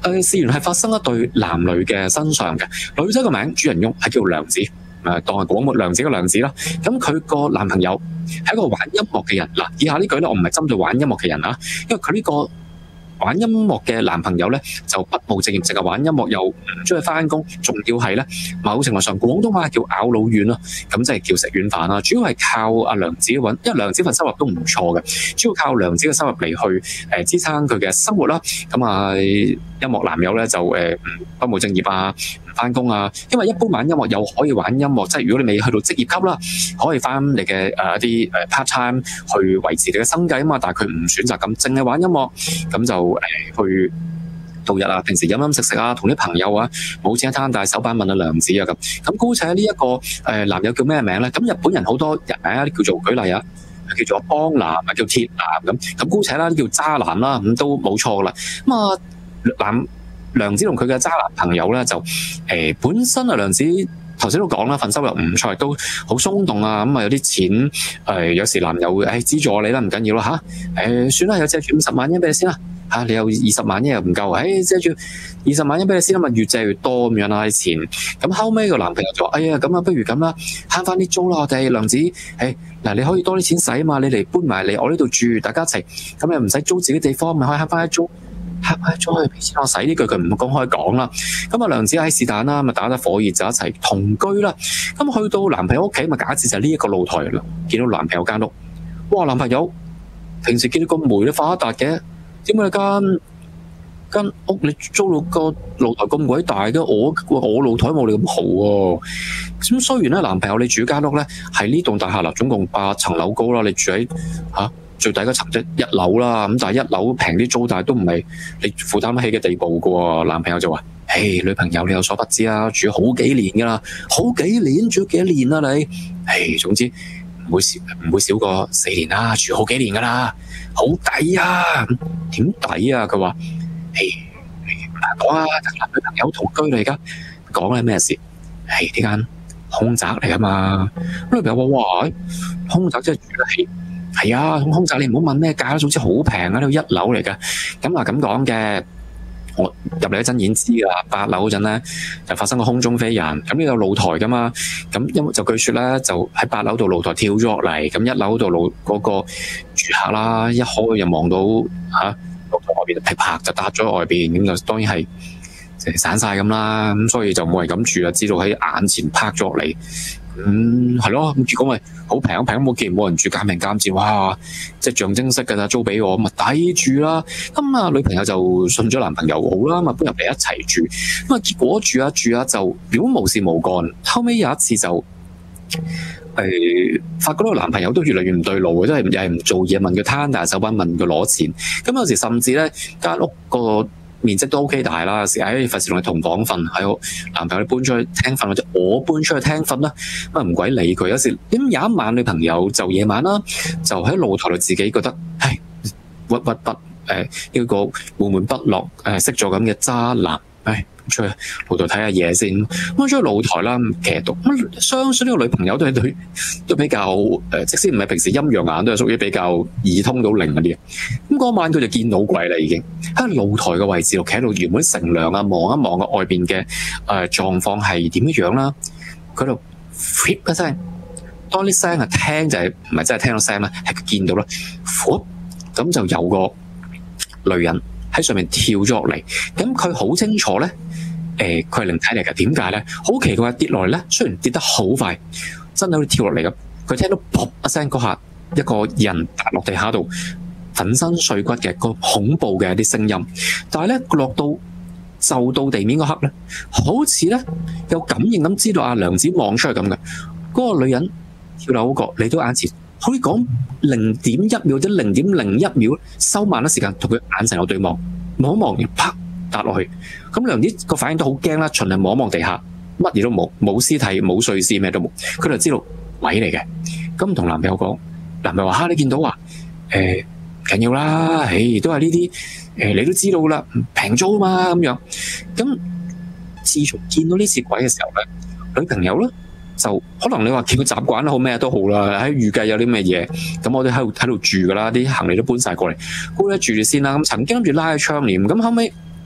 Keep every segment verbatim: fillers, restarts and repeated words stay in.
誒事緣係發生一對男女嘅身上嘅，女仔個名主人翁係叫梁子，誒當係廣末涼子嘅涼子啦。咁佢個男朋友係一個玩音樂嘅人。嗱，以下呢句咧，我唔係針對玩音樂嘅人啊，因為佢呢個玩音樂嘅男朋友咧就不務正業，淨係玩音樂又唔出去翻工，仲要係咧某程度上廣東話叫咬老軟啦，咁即係叫食軟飯啦。主要係靠阿梁子揾，因為梁子份收入都唔錯嘅，主要靠梁子嘅收入嚟去誒支撐佢嘅生活啦。咁啊，音樂男友咧就誒不務正業啊，唔翻工啊。因為一般玩音樂又可以玩音樂，即係如果你未去到職業級啦，可以翻你嘅誒一啲誒 part time 去維持你嘅生計啊嘛。但係佢唔選擇咁，淨係玩音樂，咁就誒去度日啊，平時飲飲食食啊，同啲朋友啊冇錢一攤，但係手板問阿梁子啊咁。咁姑且呢一個誒男友叫咩名咧？咁日本人好多人名啊，叫做舉例啊，叫做邦男啊，叫鐵男咁。咁姑且啦，叫渣男啦，咁都冇錯啦。咁啊，男梁子同佢嘅渣男朋友咧就誒、呃、本身啊，梁子頭先都講啦，份收入唔錯，都好鬆動啊。咁啊有啲錢誒、呃，有時男友會誒資助你啦，唔緊要啦嚇。誒算啦，有借住五十萬蚊俾你先啦。嚇、啊！你有二十萬一又唔夠，誒借住二十萬一俾你先啦，咪越借越多咁樣啦啲錢。咁後尾個男朋友就話：哎呀，咁啊，不如咁啦，慳翻啲租啦，我哋梁子，誒嗱，你可以多啲錢使啊嘛，你嚟搬埋嚟我呢度住，大家一齊，咁又唔使租自己地方，咪可以慳翻啲租，慳翻啲租可以俾錢我使。呢句佢唔公開講啦。咁啊，梁子喺是但啦，咪打得火熱就一齊同居啦。咁去到男朋友屋企，咪假設就係呢一個露台啦，見到男朋友間屋，哇！男朋友平時見到個煤都發達嘅。點解間間屋你租到個露台咁鬼大嘅？我我露台冇你咁豪喎。咁雖然咧，男朋友你住間屋咧係呢棟大廈啦，總共八層樓高啦，你住喺嚇、啊、最底嗰層即一樓啦。咁但係一樓平啲租，但係都唔係你負擔得起嘅地步嘅喎。男朋友就話：誒，女朋友你有所不知啊，住咗好幾年㗎啦，好幾年住咗幾多年啦你？誒，總之唔會少唔會少過四年啦，住好幾年㗎啦。好抵啊！點抵啊？佢話：誒，唔難講啊，男女朋友同居嚟，而家講咧咩事？係呢間空宅嚟噶嘛？咁女朋友話：哇，空宅真係住得起。係啊，咁空宅你唔好問咩價啦，總之好平啊，呢度一樓嚟噶。咁啊咁講嘅，我入嚟嗰陣已經知噶啦。八樓嗰陣咧就發生個空中飛人，咁呢有露台噶嘛？咁因為就據説咧，就喺八樓度露台跳咗落嚟，咁一樓度露嗰個住客啦，一開就望到嚇露台外邊噼啪就搭咗喺外邊，咁就當然係散晒咁啦。咁所以就冇人敢住啦，知道喺眼前拍咗落嚟。嗯，係咯，咁結果咪好平，平冇見冇人住，減平減賤，哇！即係象徵式㗎啦，租俾我，咪抵住啦。咁啊，女朋友就信咗男朋友好啦，咁啊搬入嚟一齊住。咁啊，結果住下住下就表無事無幹。後尾有一次就誒、呃、發覺到個男朋友都越嚟越唔對路，即係又係唔做嘢，問佢攤大手板，問佢攞錢。咁有時甚至咧間屋個面積都 OK 大啦，有時喺費事同佢同房瞓，喺我男朋友搬出去廳瞓，或者我搬出去廳瞓啦，咁啊唔鬼理佢。有時點有一晚女朋友就夜晚啦，就喺露台度自己覺得，唉，鬱鬱不誒呢個悶悶不樂誒識咗咁嘅渣男，唉出去露台睇下嘢先。咁出去露台啦，騎獨咁相信呢個女朋友都係對都比較誒、呃，即使唔係平時陰陽眼，都係屬於比較耳通到靈嗰啲。咁嗰晚佢就見到鬼啦，已經喺露台嘅位置度企喺度，原本乘涼啊，望一望個外邊嘅誒狀況係點樣啦。佢度 flip 一聲，當啲聲係聽就係唔係真係聽到聲啦，係佢見到啦，咁就有個女人喺上面跳咗落嚟。咁佢好清楚咧。誒佢係靈體嚟嘅，點解咧？好奇怪，跌落嚟咧，雖然跌得好快，真係好似跳落嚟咁。佢聽到噗一聲嗰下，一個人跌落地下度，粉身碎骨嘅個恐怖嘅一啲聲音。但係咧落到就到地面嗰刻咧，好似咧有感應咁知道阿梁子望出去咁嘅。嗰、那個女人跳樓嗰個嚟到眼前，可以講零點一秒或者零點零一秒收慢咗時間，同佢眼神有對望，望一望完啪跌落去。咁梁子個反應都好驚啦，循例望一望地下，乜嘢都冇，冇屍體，冇碎屍，咩都冇。佢就知道鬼嚟嘅。咁同男朋友講，男朋友話：嚇、啊、你見到啊？誒唔緊要啦，誒都係呢啲誒，你都知道啦，平租嘛咁樣。咁自從見到呢次鬼嘅時候咧，女朋友咧就可能你話見佢習慣好咩都好啦，喺預計有啲咩嘢，咁我哋喺度喺度住噶啦，啲行李都搬晒過嚟，估一住住先啦。咁曾經諗住拉開窗簾，咁後尾。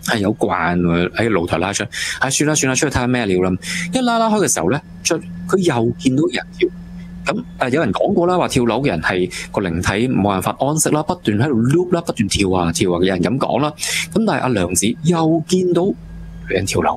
係有慣喎，喺露台拉出，唉、哎、算啦算啦，出去睇下咩料啦。一拉拉開嘅時候咧，出佢又見到人跳。咁誒、呃、有人講過啦，話跳樓嘅人係個靈體冇辦法安息啦，不斷喺度 loop 啦，不斷跳啊跳啊，有人咁講啦。咁但係阿娘子又見到女人跳樓，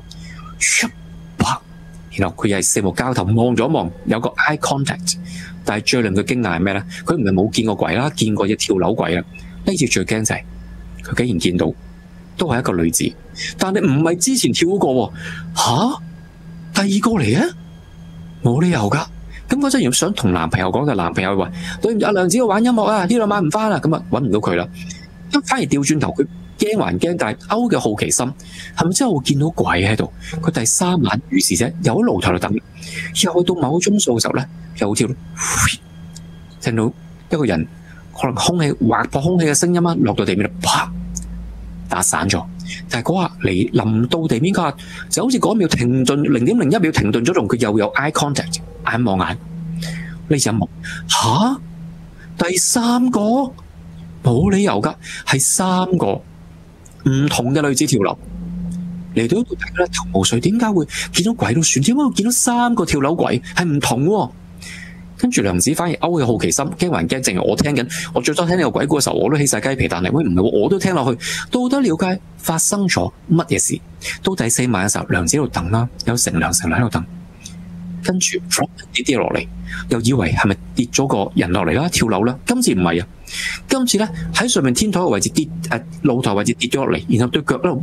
然後佢又係四目交投望咗望，有個 eye contact。但係最令佢驚訝係咩咧？佢唔係冇見過鬼啦，見過隻跳樓鬼啦。呢次最驚就係佢竟然見到，都係一個女子，但係唔係之前跳嗰個喎。吓，第二個嚟嘅，冇理由噶。咁嗰陣要想同男朋友講，嘅男朋友話：對唔住，阿娘子要玩音樂啊，呢度買唔翻啦。咁啊，揾唔到佢啦。咁反而調轉頭，佢驚還驚，但係勾嘅好奇心係咪真係會見到鬼喺度？佢第三晚如是者，又喺露台度等，又去到某鐘數時候咧，又跳，聽到一個人可能空氣劃破空氣嘅聲音啊，落到地面度，啪打散咗。但係嗰下嚟臨到地面嗰下，就好似嗰一秒停頓零點零一秒停頓咗，同佢又有 eye contact， 眼望眼。呢隻幕吓第三個冇理由噶，係三個唔同嘅女子跳樓嚟到呢度，大家一頭霧水，點解會見到鬼都算，點解會見到三個跳樓鬼係唔同喎？跟住娘子反而勾嘅好奇心，驚還驚，正如我聽緊，我最初聽呢個鬼故嘅時候，我都起晒雞皮，但係喂唔係，我都聽落去，到底了解發生咗乜嘢事？到第四晚嘅時候，娘子喺度等啦，有成兩成兩喺度等，跟住跌跌落嚟，又以為係咪跌咗個人落嚟啦，跳樓啦？今次唔係啊，今次咧喺上面天台嘅位置跌，誒露台位置跌咗落嚟，然後對腳喺度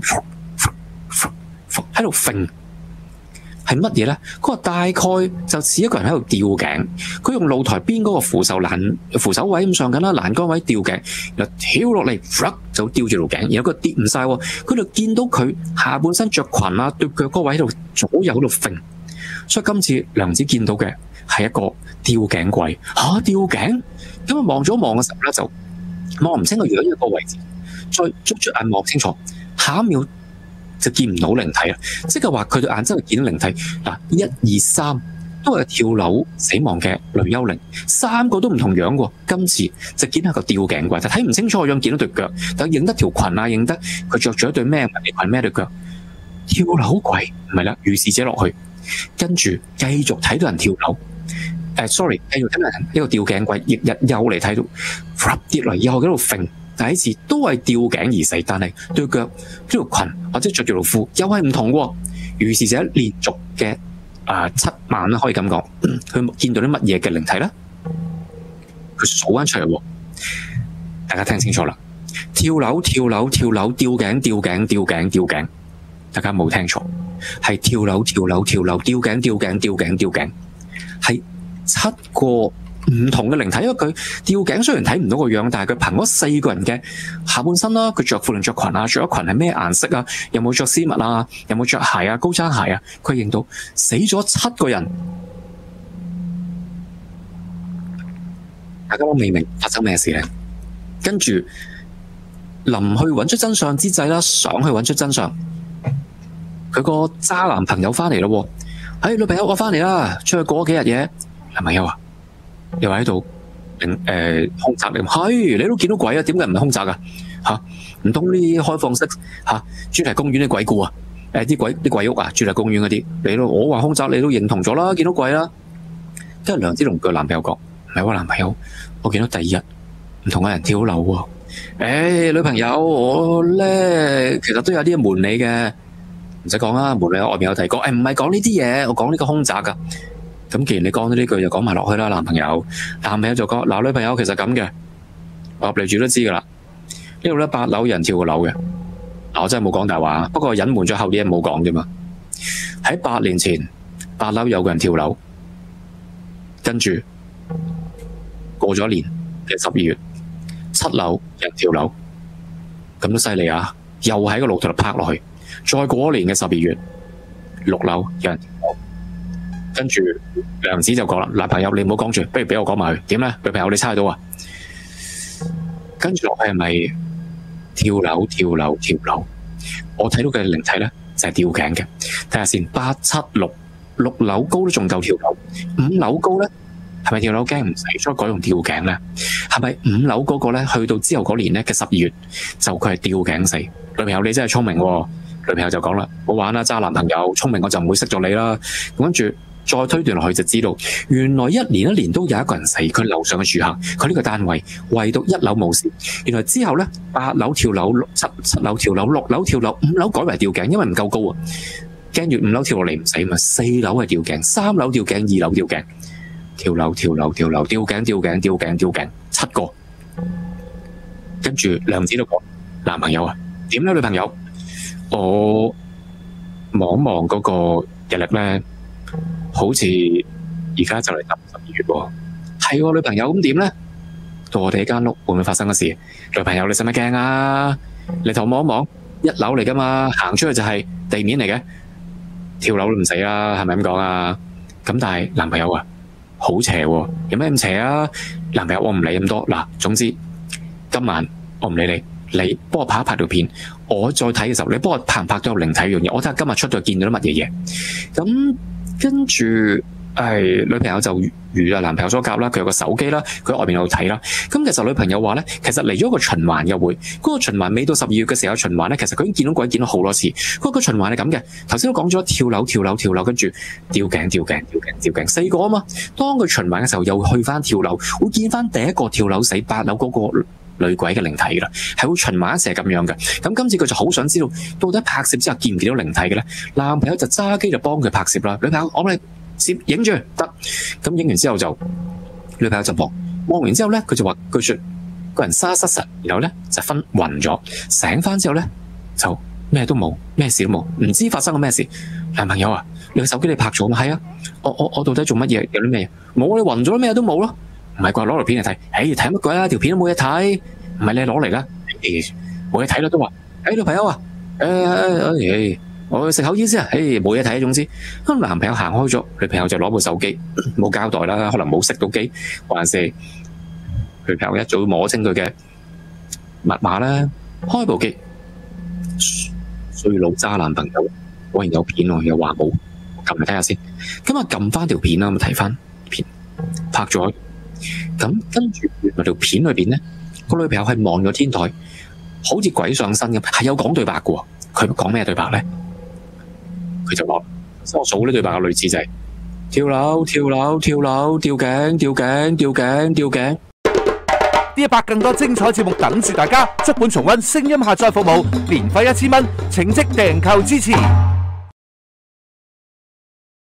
喺度揈。係乜嘢咧？嗰個大概就似一個人喺度吊頸，佢用露台邊嗰個扶手欄、扶手位咁上緊啦，欄杆位吊頸，然後跳落嚟，就吊住條頸，然後佢跌唔晒，佢就見到佢下半身着裙啊，對腳嗰位喺度左右喺度揈，所以今次娘子見到嘅係一個吊頸鬼吓、啊，吊頸咁啊！望咗望嘅時候咧，就望唔清個樣一個位置，再捉住眼望清楚，下一秒就見唔到靈體啦，即係話佢對眼真係見到靈體嗱，一二三都係跳樓死亡嘅女幽靈，三個都唔同樣喎。今次就見係個吊頸鬼，就睇唔清楚個樣，見到對腳，但認得條裙啊，認得佢着住一對咩裙咩對腳，跳樓鬼唔係啦，如是者落去，跟住繼續睇到人跳樓。誒、uh,，sorry， 繼續睇到人一個吊頸鬼，翌日又嚟睇到跌落嚟，又喺度揈。第一次都係吊頸而死，但係對腳條裙或者着住條褲又係唔同喎。如是者連續嘅啊、呃、七晚啦，可以咁講，佢、嗯、見到啲乜嘢嘅靈體咧？佢數翻出嚟喎，大家聽清楚啦！跳樓、跳樓、跳樓、吊頸、吊頸、吊頸、吊頸，大家冇聽錯，係跳樓、跳樓、跳樓、吊頸、吊頸、吊頸、吊頸，係七個唔同嘅靈體，因為佢吊頸雖然睇唔到個樣，但係佢憑嗰四個人嘅下半身啦，佢着褲定着裙啊，着咗裙係咩顏色啊，有冇着絲襪啊，有冇着鞋啊，高踭鞋啊，佢認到死咗七個人，大家都未明發生咩事咧？跟住臨去揾出真相之際啦，想去揾出真相，佢個渣男朋友翻嚟咯，哎，女朋友我翻嚟啦，出去過咗幾日嘢，男朋友啊？又喺度，誒、呃，空宅嚟，係你都見到鬼啊？點解唔係空宅啊？吓，唔通呢啲開放式吓主題公園啲鬼故啊？誒、呃，啲鬼啲鬼屋啊，主題公園嗰啲，你都我話空宅，你都認同咗啦，見到鬼啦。跟住娘子同佢男朋友講，唔係喎，男朋友，我見到第二日唔同嘅人跳樓喎。誒、欸，女朋友，我咧其實都有啲門你嘅，唔使講啦，門你外面有提過。誒、欸，唔係講呢啲嘢，我講呢個空宅噶。咁既然你講咗呢句，就講埋落去啦。男朋友，男朋友就講，嗱，女朋友其實咁嘅，我入嚟住都知噶啦。呢度咧八樓有人跳過樓嘅，嗱，我真係冇講大話，不過隱瞞咗後啲嘢冇講啫嘛。喺八年前，八樓有個人跳樓，跟住過咗年嘅十二月，七樓有人跳樓，咁都犀利啊！又喺個露台度拍落去，再過一年嘅十二月，六樓有人跳樓。跟住娘子就講啦，男朋友你唔好講住，不如俾我講埋佢點咧？女朋友你猜到啊？跟住落去係咪跳樓跳樓跳樓？我睇到嘅靈體咧就係吊頸嘅。睇下先，八七六六樓高都仲夠跳樓，五樓高咧係咪跳樓驚唔使，所以改用吊頸咧？係咪五樓嗰個咧去到之後嗰年咧嘅十二月就佢係吊頸死？女朋友你真係聰明喎！ 女朋友就講啦，冇玩啦，渣男朋友，聰明我就唔會識咗你啦。咁跟住再推斷落去就知道，原來一年一年都有一個人死，佢樓上嘅住客，佢呢個單位唯獨一樓冇事。原來之後咧，八樓跳樓，七七樓跳樓，六樓跳樓，五樓改為吊頸，因為唔夠高啊，驚住五樓跳落嚟唔死嘛。四樓係吊頸，三樓吊頸，二樓吊頸，跳樓跳樓跳樓，吊頸吊頸吊頸吊頸，七個。跟住梁子都講，男朋友啊，點咧女朋友？我望一望嗰個日曆咧，好似而家就嚟踏入十二月喎。係喎，女朋友咁點咧？到我哋間屋會唔會發生嘅事？女朋友你使乜驚啊？你同我望一望，一樓嚟噶嘛，行出去就係地面嚟嘅，跳樓都唔死啦，係咪咁講啊？咁但係男朋友啊，好邪喎，有咩咁邪啊？男朋友我唔理咁多，嗱，總之今晚我唔理你。你幫我拍一拍條片，我再睇嘅時候，你幫我拍唔拍到有靈體樣嘢？我睇下今日出到見到啲乜嘢嘢。咁跟住，誒、哎、女朋友就如啊男朋友所夾啦，佢有個手機啦，佢喺外邊度睇啦。咁其實女朋友話咧，其實嚟咗個循環嘅會，嗰、那個循環未到十二月嘅時候循環咧，其實佢已經見到鬼見到好多次。嗰、那個循環係咁嘅，頭先都講咗跳樓跳樓跳樓，跟住吊頸吊頸吊頸吊頸四個啊嘛。當佢循環嘅時候，又去翻跳樓，會見翻第一個跳樓死八樓嗰、那個女鬼嘅靈體噶啦，係會循環一成咁樣嘅。咁今次佢就好想知道，到底拍攝之後見唔見到靈體嘅咧？男朋友就揸機就幫佢拍攝啦。女朋友我幫你攝影住得，咁影完之後就女朋友就望望完之後咧，佢就話佢說個人沙失實，然後咧就昏暈咗，醒翻之後咧就咩都冇，咩事都冇，唔知發生咗咩事。男朋友啊，你個手機你拍咗嘛？係啊，我我我到底做乜嘢？有啲咩嘢？冇，你暈咗咩都冇咯。唔係啩？攞條片嚟睇，誒睇乜鬼啊？條片都冇嘢睇，唔係你攞嚟啦，冇嘢睇啦都話，誒女朋友啊，誒誒誒，我食口煙先啊，誒冇嘢睇，總之咁男朋友行開咗，女朋友就攞部手機冇交代啦，可能冇熄到機，還是女朋友一早摸清佢嘅密碼啦，開部機，衰老渣男朋友，果然有片喎，又話冇，撳嚟睇下先，咁啊撳翻條片啦，咁睇翻片，拍咗。咁跟住原來條片裏邊咧，個女朋友係望咗天台，好似鬼上身咁，係有講對白嘅。佢講咩對白咧？佢就講，我數呢對白嘅類似就係跳樓、跳樓、跳樓、吊頸、吊頸、吊頸、吊頸。 呢一百更多精彩節目等住大家，足本重溫聲音下載服務，年費一千蚊，請即訂購支持。